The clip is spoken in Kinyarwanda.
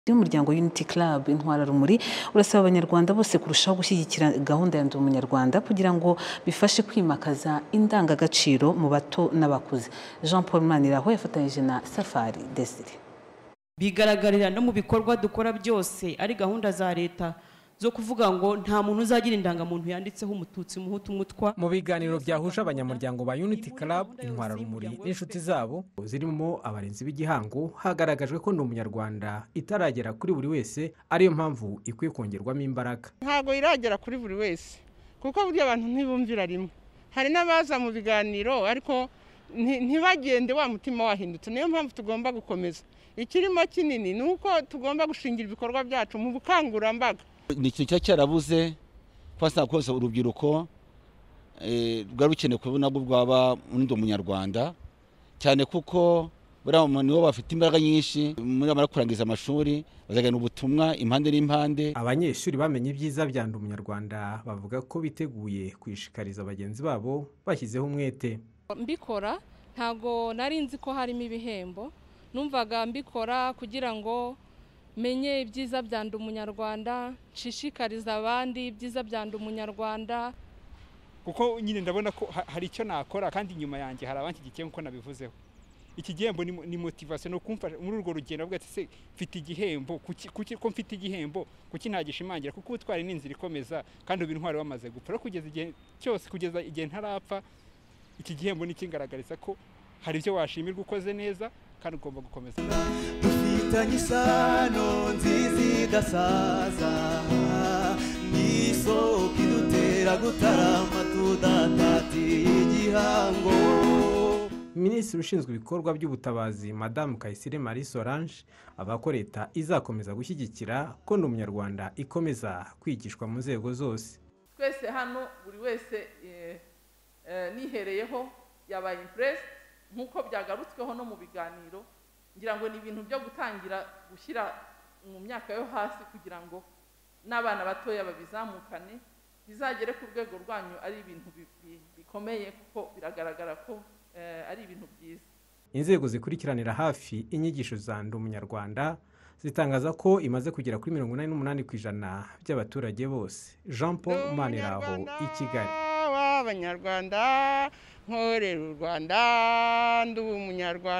y'umuryango Unity Club Intwararumuri urasaba abanyarwanda bose kurushaho gushyigikira gahunda ya Ndi Umunyarwanda kugira ngo bifashe kwimakaza indangagaciro mu bato n'abakuze. Jean Paul Maniraho yafatanyije na Safari Desire. Bigaragarira no mu bikorwa dukora byose ari gahunda za leta zo kuvuga ngo nta muntu uzagira indangamuntu yanditseho umututsi muhutu mutwa. Mu biganiro byahuje abanyamuryango ba Unity Club Intwararumuri n'inshuti zabo zirimo abarenzi b'igihango, hagaragajwe ko Ndi Umunyarwanda itaragera kuri buri wese, ariyo mpamvu ikwiye kongerwamo imbaraga. Ntago iragera kuri buri wese kuko burya abantu ntibumvira rimwe. Hari n'abaza mu biganiro ariko ntibagende wa mutima wahindutse. Niyo mpamvu tugomba gukomeza. Ikirimo kinini nuko tugomba gushingira ibikorwa byacu mu bukangurambaga. Ni ikintu cyarabuze kwasa kose urubyiruko rwari rukeneye kubona nabwo bwaba Ndi Umunyarwanda cyane kuko buriya nibo bafite imbaraga nyinshi muri amara kurangiza amashuri bazagana ubutumwa impande n'impande. Abanyeshuri bamenye ibyiza bya Ndi Umunyarwanda bavuga ko biteguye kwishikariza bagenzi babo bashyizeho umwete. Mbikora ntago nari nzi ko harimo ibihembo, numvaga mbikora kugira ngo menye ibyiza bya Ndi Umunyarwanda, nshishikariza abandi ibyiza bya Ndi Umunyarwanda. Kuko nyine ndabona ko hari icyo nakora kandi nyuma yanjye hari abanshyigikiye nkuko nabivuzeho. Iki gihembo ni motivation no kumfasha muri urwo rugendo avuga ati se mfite igihembo kuki ko mfite igihembo kuki ntagishimangira kuko utwari n'inzira ikomeza kandi ubu intwari wamaze gupfa kugeza igihe cyose kugeza igihe ntarapfa. Iki gihembo ni kingaragariza ko hari ibyo washimirwa ukoze neza kandi ugomba gukomeza. Dufitanye isano nziza idasaza n'isoko idutera gutarama tudatatiye igihango. Minisitiri ushinzwe ibikorwa by'ubutabazi Madame Kayisire Marie Solange avuga ko leta izakomeza gushyigikira ko Ndi Umunyarwanda ikomeza kwigishwa mu nzego zose. Twese hano buri wese nihereyeho yabaye impressed nkuko byagarutsweho no mu biganiro. Ngira ngo ni ibintu byo gutangira gushyira mu myaka yo hasi kugira ngo n'abana batoya babizamukane bizagere ku rwego rwanyu ari ibintu bikomeye kuko biragaragara ko ari ibintu byiza. Inzego zikurikiranira hafi inyigisho za Ndi Umunyarwanda zitangaza ko imaze kugera kuri 88% by'abaturage bose. Jean Paul Maniraho, i Kigali. Abanyarwanda nkorera u Rwanda Ndi Umunyarwanda.